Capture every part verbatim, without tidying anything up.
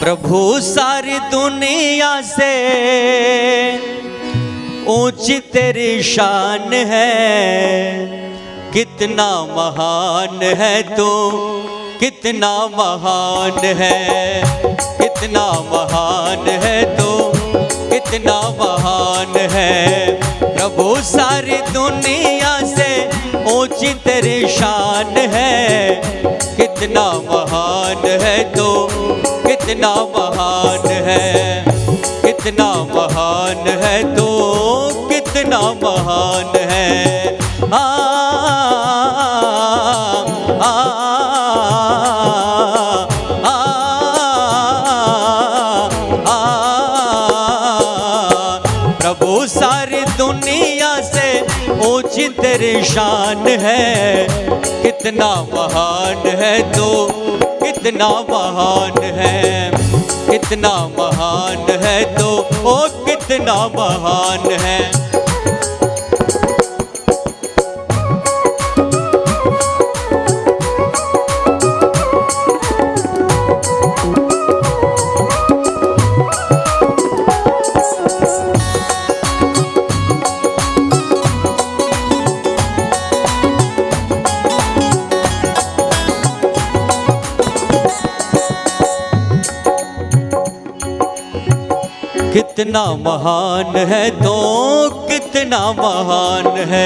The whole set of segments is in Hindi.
प्रभु सारी दुनिया से ऊंची तेरी शान है, कितना महान है तू, कितना महान है, कितना महान है तू, कितना महान है। प्रभु सारी दुनिया से ऊंची तेरी शान है, कितना महान है तू, कितना महान है, कितना महान है तू, कितना महान है। आ, आ, आ, आ, आ, प्रभु सारी दुनिया से ऊंची तेरी शान है, कितना महान है तू, कितना महान है, कितना महान है तो ओ कितना महान है। कितना महान है तो कितना महान है।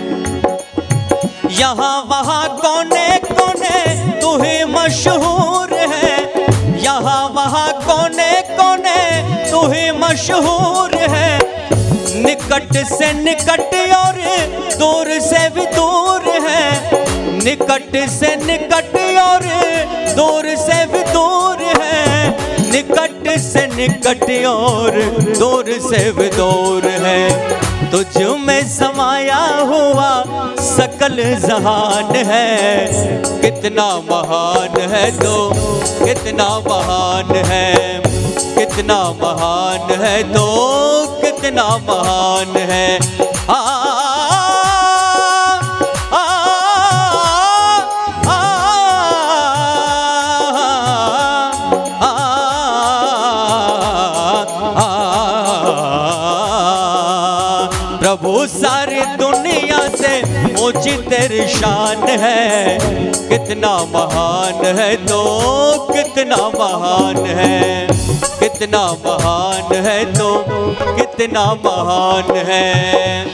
यहाँ वहाँ कोने कोने तू ही मशहूर है, यहाँ वहाँ कोने कोने तू ही मशहूर है। निकट से निकट और दूर से भी दूर है, निकट से निकट और दूर से भी दूर है, निकट से निकट और दूर से भी दूर है। तुझ में समाया हुआ सकल जहान है, कितना महान है तो कितना महान है, कितना महान है तो कितना महान है। आ, प्रभु सारी दुनिया से ऊंची तेरी शान है, कितना महान है तो कितना महान है, कितना महान है तो कितना महान है।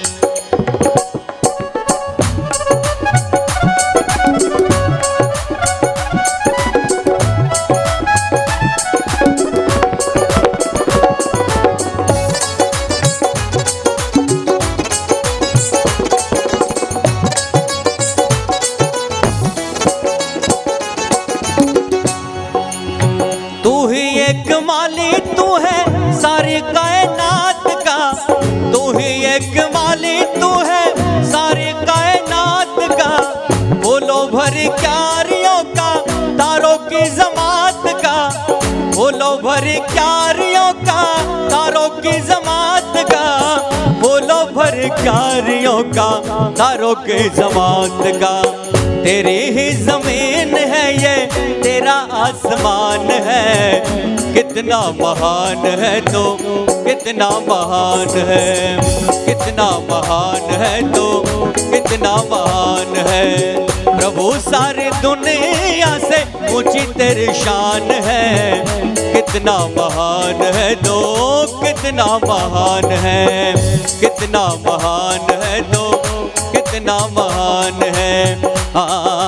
तू ही एक मालिक तू है सारी कायनात का, तू ही एक मालिक तू है सारी कायनात का। बोलो भरी क्यारियों का तारों की जमात का, बोलो भरी क्यारियों का तारों की जमात का, बोलो भरी क्यारियों का तारों की जमात का। तेरी ही जमीन है ये तेरा आसमान है, कितना महान है तो कितना महान है, कितना महान है तो कितना महान है। प्रभु सारी दुनिया से ऊंची तेरी शान है, कितना महान है तो कितना महान है, कितना महान है तो कितना महान है। आ,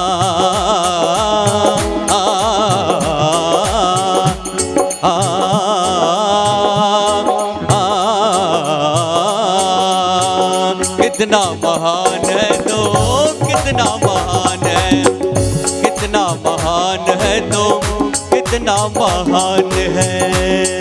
आ, आ, आ, आ, कितना महान है तो कितना महान है, कितना महान है तो कितना महान है।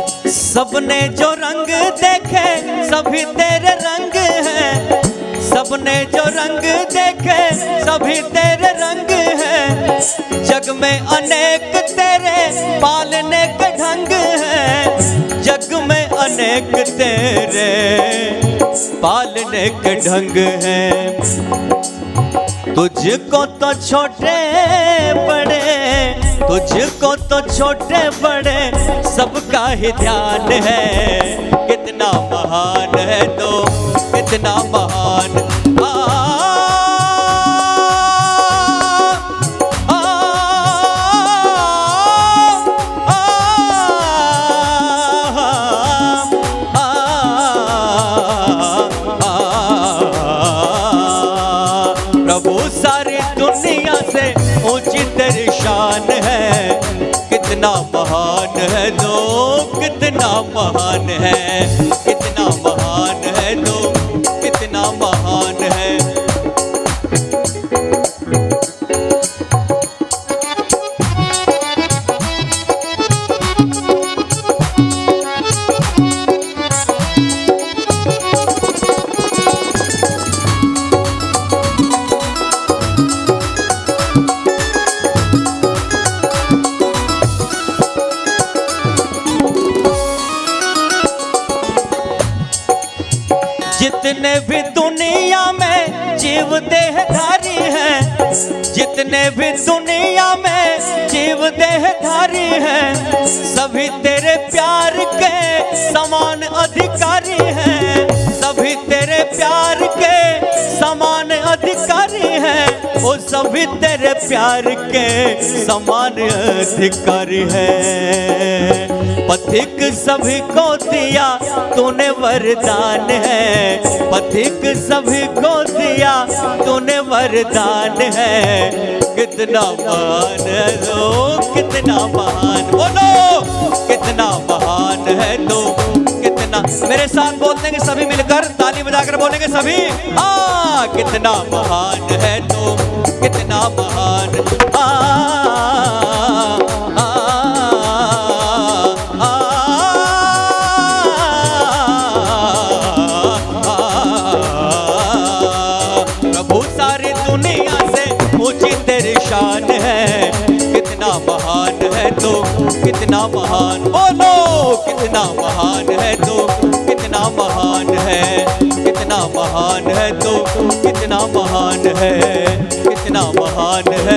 सबने जो रंग देखे सभी तेरे रंग हैं, सब सपने जो रंग देखे सभी तेरे रंग हैं, जग में अनेक तेरे पालने के ढंग हैं, जग में अनेक तेरे पालने के ढंग हैं। तुझको तो छोटे बड़े, तुझको तो छोटे बड़े सबका ही ध्यान है, कितना महान है तो कितना महान। आ, आ, आ, आ, प्रभु सारी दुनिया से ऊंची तेरी शान है, कितना महान है तो कितना महान है, कितना महान है तो कितना महान है। जितने भी दुनिया में जीव देहधारी हैं, जितने भी दुनिया में जीव देहधारी हैं, सभी तेरे प्यार के समान अधिकारी हैं, सभी तेरे प्यार के समान अधिकारी हैं, वो सभी तेरे प्यार के समान अधिकारी हैं। पथिक सभी को दिया तूने वरदान है, पथिक सभी को दिया तूने वरदान है, कितना महान है तो कितना महान, बोलो कितना महान है तो कितना। मेरे साथ बोलेंगे सभी मिलकर, ताली बजाकर बोलेंगे सभी, हाँ कितना महान है तो कितना महान। आ, आ, शान है, कितना महान है तो कितना महान, बोलो कितना महान है तो कितना महान है, कितना महान है तो कितना महान है, कितना महान है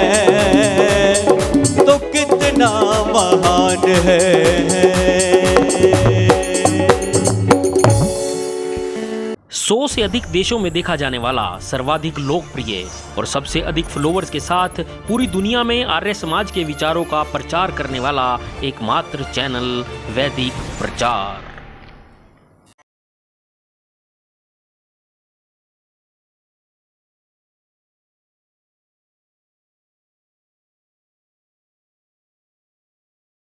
तो कितना महान है। सौ से अधिक देशों में देखा जाने वाला सर्वाधिक लोकप्रिय और सबसे अधिक फॉलोअर्स के साथ पूरी दुनिया में आर्य समाज के विचारों का प्रचार करने वाला एकमात्र चैनल वैदिक प्रचार।